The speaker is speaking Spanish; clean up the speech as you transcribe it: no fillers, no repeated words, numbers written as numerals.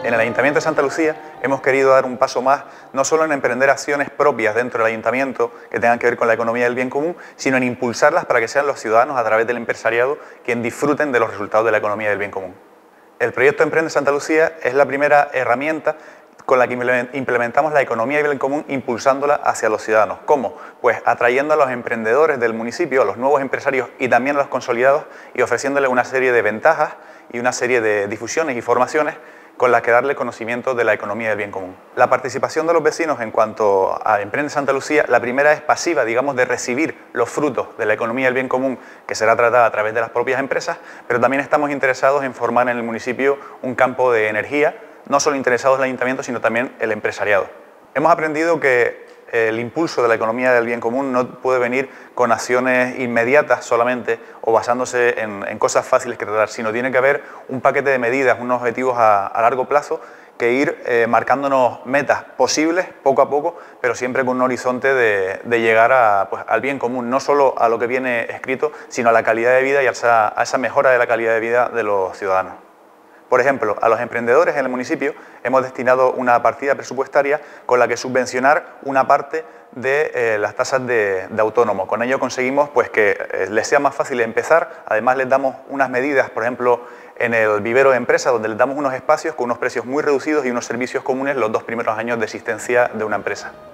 En el Ayuntamiento de Santa Lucía hemos querido dar un paso más, no solo en emprender acciones propias dentro del Ayuntamiento que tengan que ver con la economía del bien común, sino en impulsarlas para que sean los ciudadanos, a través del empresariado, quienes disfruten de los resultados de la economía del bien común. El proyecto Emprende Santa Lucía es la primera herramienta con la que implementamos la economía del bien común, impulsándola hacia los ciudadanos. ¿Cómo? Pues atrayendo a los emprendedores del municipio, a los nuevos empresarios y también a los consolidados, y ofreciéndoles una serie de ventajas y una serie de difusiones y formaciones con las que darle conocimiento de la economía del bien común. La participación de los vecinos en cuanto a Emprende Santa Lucía, la primera es pasiva, digamos, de recibir los frutos de la economía del bien común, que será tratada a través de las propias empresas, pero también estamos interesados en formar en el municipio un campo de energía, no solo interesados en el ayuntamiento, sino también el empresariado. Hemos aprendido que el impulso de la economía del bien común no puede venir con acciones inmediatas solamente o basándose en cosas fáciles que tratar, sino tiene que haber un paquete de medidas, unos objetivos a largo plazo, que ir marcándonos metas posibles poco a poco, pero siempre con un horizonte de llegar pues, al bien común, no solo a lo que viene escrito, sino a la calidad de vida y a esa mejora de la calidad de vida de los ciudadanos. Por ejemplo, a los emprendedores en el municipio hemos destinado una partida presupuestaria con la que subvencionar una parte de las tasas de autónomo. Con ello conseguimos pues, que les sea más fácil empezar, además les damos unas medidas, por ejemplo, en el vivero de empresas, donde les damos unos espacios con unos precios muy reducidos y unos servicios comunes los 2 primeros años de existencia de una empresa.